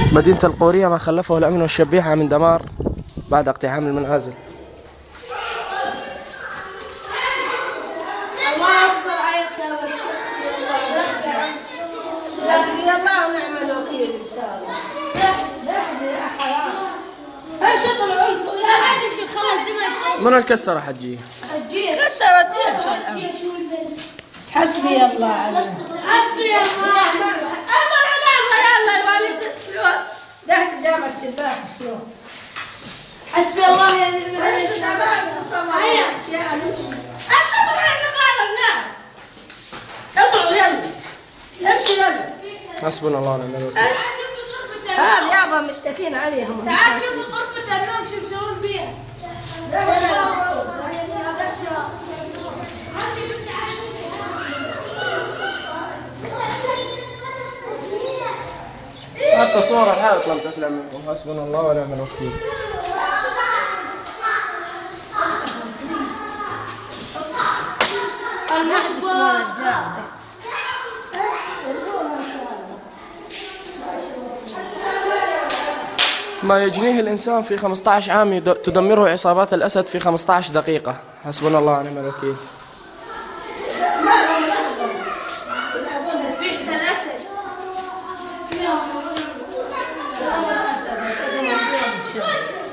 مدينة القورية ما خلفه الأمن والشبيحة من دمار بعد اقتحام المنازل. الله يستر عليك يا بشر. حسبي الله ونعم الوكيل إن شاء الله. يا حرام. امشي طلعوا لا حد يشيل خلاص دمشق. من الكسرة حجية؟ كسرت حسبي الله عليك. حسبي الله. الله يا الله الوالد الفلوس. تحت جامع الشباك شلون؟ حسبي الله يا نعم الوكيل. يا امشي. امشي طلع نقال الناس. اطلعوا يلا. امشي يلا. حسبنا الله ونعم الوكيل. هذا يابا مشتكين عليهم. تعال شوفوا غرفة النوم شو مسوون بيها. حتى صورة الحائط لم تسلم منكم. حسبنا الله ونعم الوكيل. المحدش ما رجال. ما يجنيه الإنسان في 15 عام تدمره عصابات الأسد في 15 دقيقة. حسبنا الله ونعم الوكيل. الأسد